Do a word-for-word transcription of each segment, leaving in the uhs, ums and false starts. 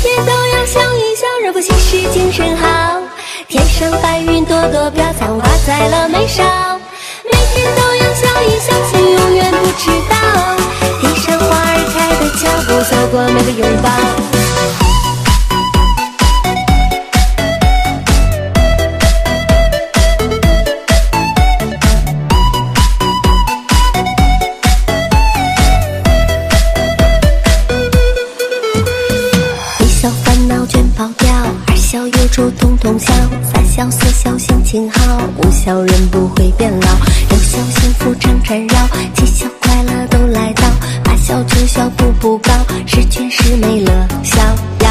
天都要笑一笑，若不其实精神好。天上白云朵朵飘散，挂在了眉梢。每天都要笑一笑，心永远不知道。地上花儿开的脚步，走过每个拥抱。一笑烦恼全抛掉，二笑有主通通笑，三笑四笑心情好，五笑人不会变老，六笑幸福常缠绕，七笑快乐都来到，八笑九笑步步高，十全十美乐逍遥。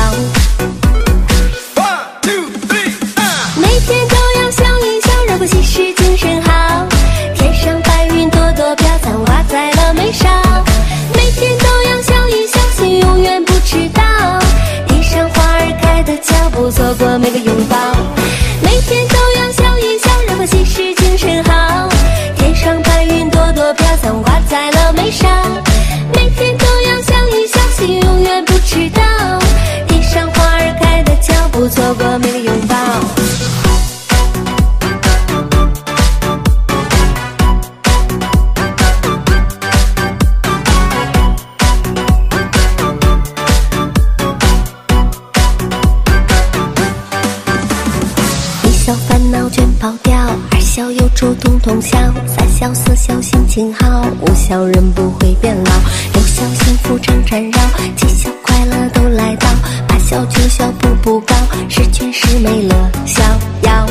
每天都要笑一笑，若不其实精神好。天上白云朵朵飘散，挂在了眉梢。每天都要笑一笑，心永远不知道。地上花儿开的脚步，错过每个拥抱。每天都要笑一笑，若不其实精神好。天上白云朵朵飘散，挂在了眉梢。每天都要笑一笑，心永远不知道。地上花儿开的脚步，错过每个拥抱。一笑烦恼全抛掉，二笑有主通通笑，三笑四笑心情好，五笑人不会变老，六笑幸福常缠绕，七笑快乐都来到，八笑九笑步步高，十全十美乐逍遥。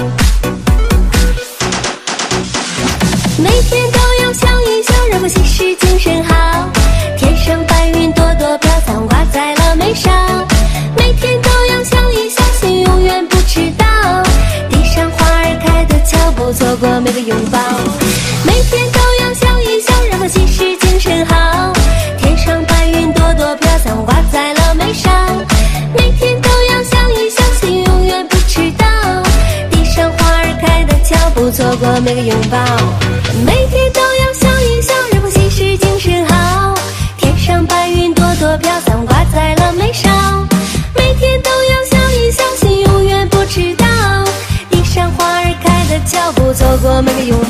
每天都要笑一笑，若不其实精神好。天上白云朵朵飘散，挂在了眉梢。每天都要笑一笑，心永远不知道。地上花儿开的脚步，错过每个拥抱。每天都要笑一笑，若不其实精神好。天上白云朵朵飘散，挂在了眉梢。每天都要笑一笑，心永远不知道。地上花儿开的脚步，错过每个拥抱。每天都要笑一笑，若不其实精神好。天上白云朵朵飘散，挂在了眉梢。每天都要笑一笑，心永远不知道。地上花儿开的脚步，错过每个拥抱。